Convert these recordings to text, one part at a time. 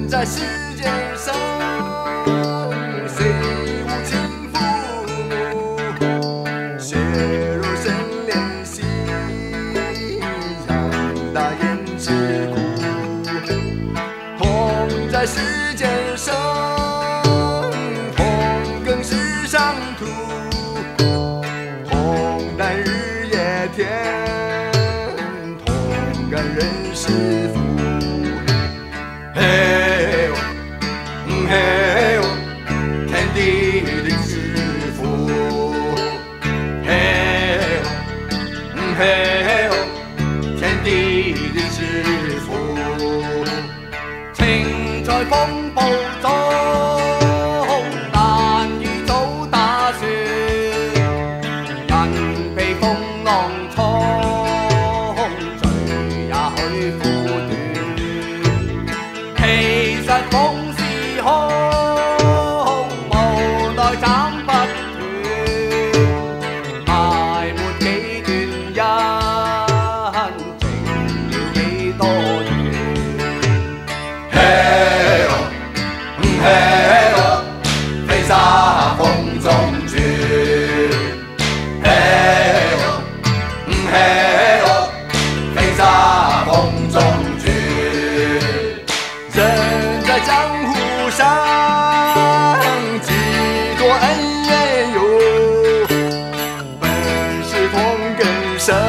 在世界上，谁无情父母？血肉生怜惜，让大雁吃苦。痛在世界上，痛更是伤途。痛担日夜天，痛感人世福。嘿呦，嘿呦，天地的之父。嘿呦，嘿呦，天地的之父。情在风暴中，难如走大船，人被风浪冲，罪也許苦短。其實風是空，無奈斬不斷，埋沒幾段恩情了幾多段。嘿呦，嘿呦，飛沙風中轉。嘿呦，嘿呦，飛沙風中轉。人在江湖上，几多恩怨有，本是同根生，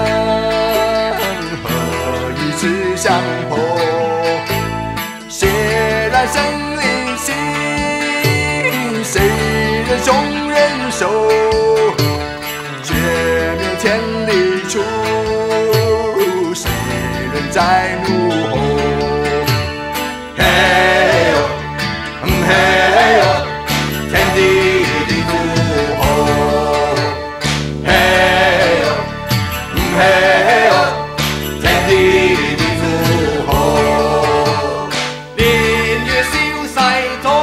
何以只相逢？血染生灵心，谁人终人守？绝面千里出，谁人在幕后？嘿呦，嘿呦，天地的诸侯。嘿呦，嘿呦，天地的諸侯。年月消逝中，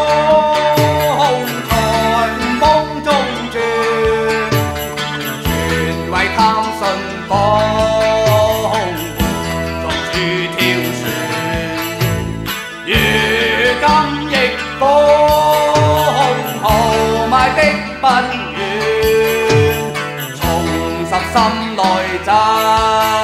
才夢中轉，全為貪信講，作處挑選。如今亦風豪邁的不遠，重拾心內真。